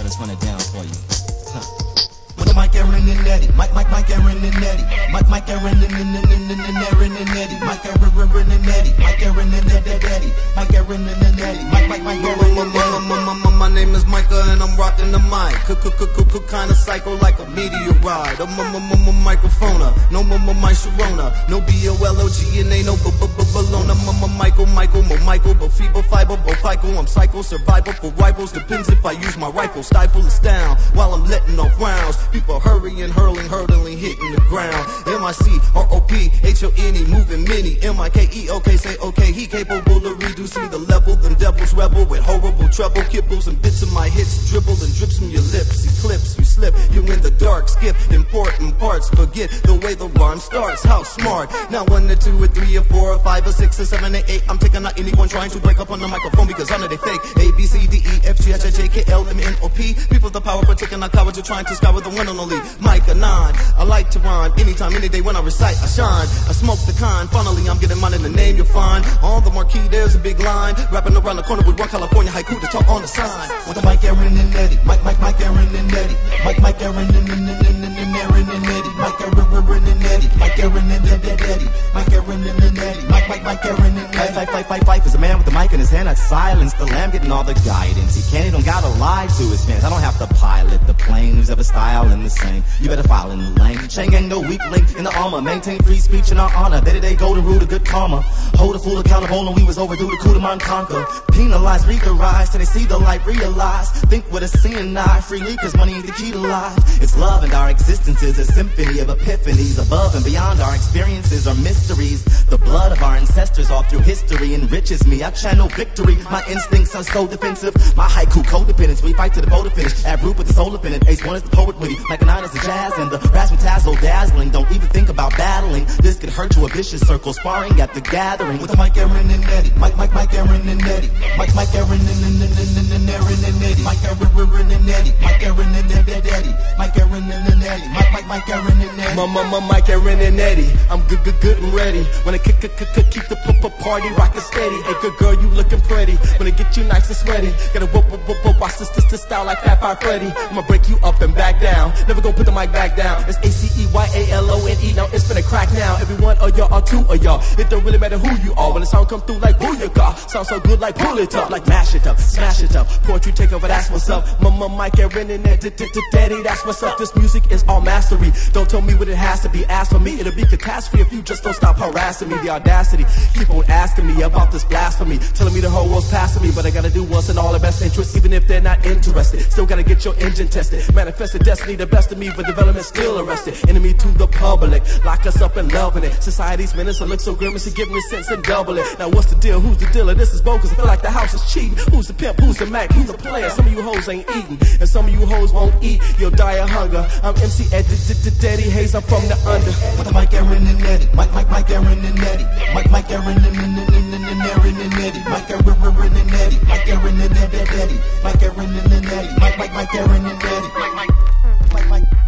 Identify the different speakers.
Speaker 1: let's run it down for you.
Speaker 2: With Mike, Aaron, and Eddie. Mike, Aaron, and Eddie. Mike, Aaron, and Aaron, and Eddie. Mike, Aaron, and Eddie. Mike, Aaron, and Eddie. Mike, Aaron, and Eddie. Mike, Aaron, and Eddie.
Speaker 3: My name is Micah and I'm rocking the mic. Kinda psycho like a meteorite. A microphoner, no my Sharona. No BOLOG and ain't no Bologna. Michael, but feeble fiber, both FICO. I'm psycho, survival for rivals. Depends if I use my rifle. Stifle us down while I'm letting off rounds. People hurrying, hurtling, hitting the ground. MICROPHONE, moving many. MIKE, okay, say okay. He capable of reducing the level. Them devils rebel with horrible trouble. Kibbles and bits of my hits dribble and drips from your lips. Eclipse, you slip, you in the dark. Skip important parts, forget the way the rhyme starts. How smart. Now 1 or 2 or 3 or 4 or 5 or 6 or 7 or 8. I'm taking out anyone trying to break up on the microphone because I know they fake. A, B, C, D, E, F, G, H, I, J, K, L, M, N, O, P. People with the power for taking out cowards who trying to scour the one and only Micah 9. I like to rhyme anytime, any day when I recite, I shine. I smoke the kind, finally I'm getting mine in the name you'll find. On the marquee there's a big line. Rapping around the corner with one California haiku to talk on the sign.
Speaker 2: With Mike, Aaron, and Eddie. Mike, Aaron, and Eddie. Mike, Aaron, and Aaron, and Eddie. Mike, Aaron, and Eddie. Mike, Aaron, and Eddie. Mike, Aaron, and Eddie. Mike, Aaron, and Eddie.
Speaker 1: Fife is a man with a mic in his hand. I silence the lamb, getting all the guidance he can. He don't gotta lie to his fans. I don't have to pilot the plane. Who's ever styling the same? You better file in the lane. Chang ain't no weak link in the armor. Maintain free speech in our honor. Day-to-day golden rule to good karma. Hold a fool accountable and we was overdue to coup de man conquer. Penalize, regarize till they see the light, realize. Think with a seeing eye freely cause money ain't the key to life. It's love and our existence is a symphony of epiphanies. Above and beyond our experiences are mysteries. The blood of our ancestors all through history enriches me. I channel victory. My instincts are so defensive. My haiku codependence. We fight to the vote to finish. Add root with the soul dependent. Ace 1 is the poet witty. Micah 9 is the jazz and the razzmatazz dazzling. Don't even think about battling. This could hurt to a vicious circle. Sparring at the gathering.
Speaker 2: With Mike, Aaron, and Eddie. Mike, Aaron, and Eddie. Mike, Aaron, and Aaron, and Eddie. Mike, Aaron, and Eddie. Mike, Aaron, and Eddie. Mike, Aaron, and Eddie. Mike, Aaron, and Eddie.
Speaker 3: Mike, Aaron, and Eddie. I'm good and ready. When I keep the party rockin' steady. Hey, good girl, you looking pretty. When I get you nice and sweaty. Gotta watch this style like Fat Five Freddy. I'ma break you up and back down. Never gonna put the mic back down. It's ACEYALONE. Now it's finna crack now. Every one of y'all or two of y'all. It don't really matter who you are. When the sound come through like booyaka. Sound so good like pull it up. Like mash it up, smash it up. Poetry take over, that's what's up. Mike, Aaron, and Daddy, that's what's up. This music is all mastery. Don't tell me what it has to be. Ask for me, it'll be catastrophe if you just don't stop harassing me. The audacity, keep on asking me about this blasphemy. Telling me the whole world's passing me, but I gotta do what's in all the best interest. Even if they're not interested, still gotta get your engine tested. Manifested destiny, the best of me, but development still arrested. Enemy to the public, lock us up and loving it. Society's minister look so grimace, give me sense and double it. Now what's the deal? Who's the dealer? This is bogus. I feel like the house is cheating. Who's the pimp? Who's the Mac? Who's the player? Some of you hoes ain't eating, and some of you hoes won't eat. You'll die of hunger. I'm MC Daddy Hayes. I'm from the under.
Speaker 2: With Mike, Aaron, and Eddie. Mike, Aaron, and Eddie. Mike, Aaron, and Aaron, and Eddie. Mike, Aaron, and Eddie. Mike, Aaron, and Eddie. Mike, Aaron, and Eddie. Mike, Aaron, and Eddie. Mike.